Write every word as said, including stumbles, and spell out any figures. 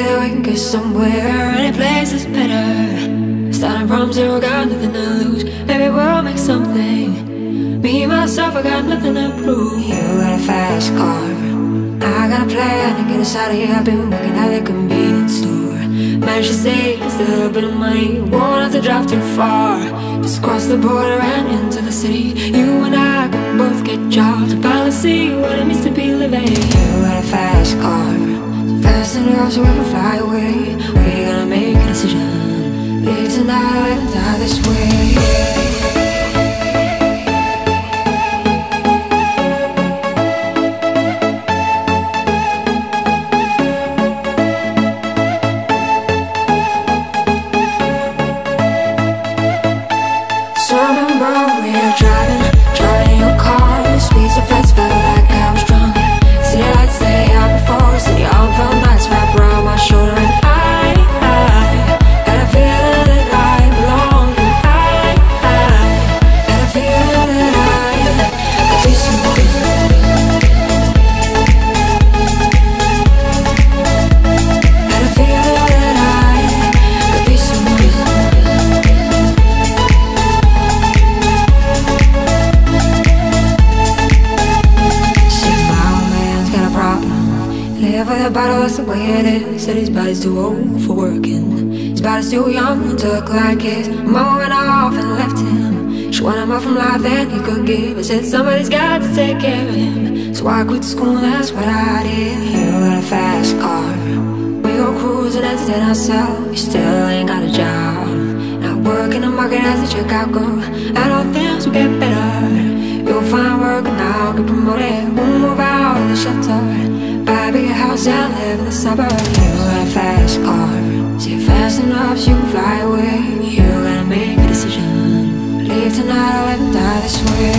that we can get somewhere. Any place is better. Starting from zero, got nothing to lose. Maybe we'll make something. Me, myself, I got nothing to prove. You got a fast car, I got a plan to get us out of here. I've been working at the convenience store. Managed to save just a little bit of money. Won't have to drive too far. Just cross the border and into the city. You and I can both get jobs and finally see what it means to be living. You got a fast car, so fast enough so we can fly away. We're gonna make a decision. Leave tonight and die this way. So I remember we were driving, driving your car. Speed so fast, felt like I was drunk. City lights lay out before us, and your arm felt nice wrapped around my shoulder. And I, I had a feeling that I belonged. And I, I had a feeling that I could be someone. Had a feeling that I could be someone. Live with a bottle, that's the way it is. Said his body's too old for working. His body's too young to look like his. Mama went off and left him. She wanted more from life than he could give. I said somebody's got to take care of him. So I quit school and that's what I did. You got a fast car, we go cruising, entertain ourselves. You still ain't got a job. Not working the market as a checkout girl. And all things will get better. You'll find work and I'll get promoted. We'll move out of the shelter, buy a bigger house and live in the suburbs. You got a fast car, see fast enough so you can fly away. You gotta make a decision. Leave tonight or live and die this way.